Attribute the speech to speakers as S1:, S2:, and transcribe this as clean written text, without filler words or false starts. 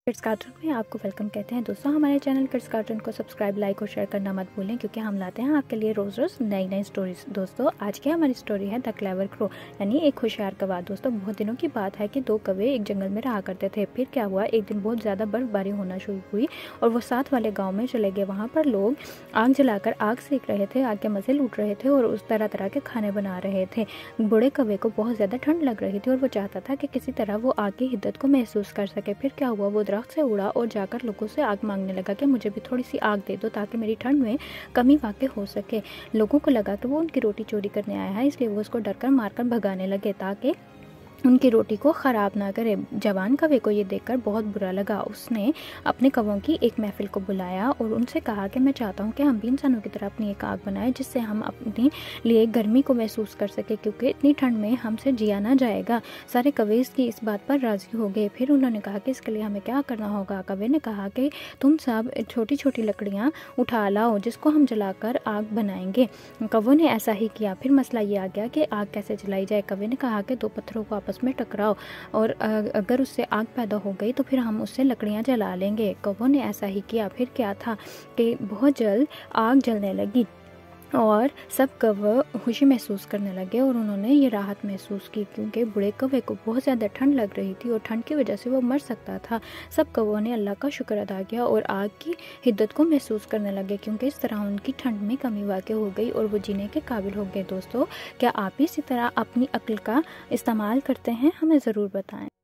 S1: Kids cartoon में आपको welcome कहते हैं। दोस्तों हमारे चैनल किड्स कार्टून को सब्सक्राइब, लाइक और शेयर करना मत भूलें, क्योंकि हम लाते हैं आपके लिए रोज़ रोज़ नई नई स्टोरीज। दोस्तों आज की हमारी स्टोरी है द क्लेवर क्रो, यानी एक होशियार कौवा। दोस्तों बहुत दिनों की बात है कि दो कौवे एक जंगल में रहा करते थे। फिर क्या हुआ, एक दिन बहुत ज़्यादा बर्फबारी होना शुरू हुई और वो साथ वाले गाँव में चले गए। वहाँ पर लोग आग जलाकर आग सेक रहे थे, आग के मज़े लूट रहे थे और उस तरह तरह के खाने बना रहे थे। बूढ़े कौवे को बहुत ज़्यादा ठंड लग रही थी और वो चाहता था कि किसी तरह वो आग की हिद्दत को महसूस कर सके। फिर क्या हुआ, वो दरख्त से उड़ा और जाकर लोगों से आग मांगने लगा कि मुझे भी थोड़ी सी आग दे दो ताकि मेरी ठंड में कमी वाक़ई हो सके। लोगों को लगा कि वो उनकी रोटी चोरी करने आया है, इसलिए वो उसको डरकर मारकर भगाने लगे ताकि उनकी रोटी को ख़राब ना करे। जवान कौवे को ये देखकर बहुत बुरा लगा। उसने अपने कौवों की एक महफिल को बुलाया और उनसे कहा कि मैं चाहता हूँ कि हम भी इंसानों की तरह अपनी एक आग बनाएं, जिससे हम अपने लिए गर्मी को महसूस कर सके, क्योंकि इतनी ठंड में हमसे जिया ना जाएगा। सारे कौवे इसकी इस बात पर राज़ी हो गए। फिर उन्होंने कहा कि इसके लिए हमें क्या करना होगा। कौवे ने कहा कि तुम सब छोटी छोटी लकड़ियाँ उठा लाओ, जिसको हम जलाकर आग बनाएंगे। कौवों ने ऐसा ही किया। फिर मसला ये आ गया कि आग कैसे जलाई जाए। कौवे ने कहा कि दो पत्थरों को आपस में टकराओ और अगर उससे आग पैदा हो गई तो फिर हम उससे लकड़ियां जला लेंगे। कौवों ने ऐसा ही किया। फिर क्या था कि बहुत जल्द आग जलने लगी और सब कौवे खुशी महसूस करने लगे और उन्होंने ये राहत महसूस की, क्योंकि बूढ़े कौवे को बहुत ज़्यादा ठंड लग रही थी और ठंड की वजह से वो मर सकता था। सब कौवों ने अल्लाह का शुक्र अदा किया और आग की हिद्दत को महसूस करने लगे, क्योंकि इस तरह उनकी ठंड में कमी वाक़ई हो गई और वो जीने के काबिल हो गए। दोस्तों क्या आप भी इसी तरह अपनी अक्ल का इस्तेमाल करते हैं? हमें ज़रूर बताएं।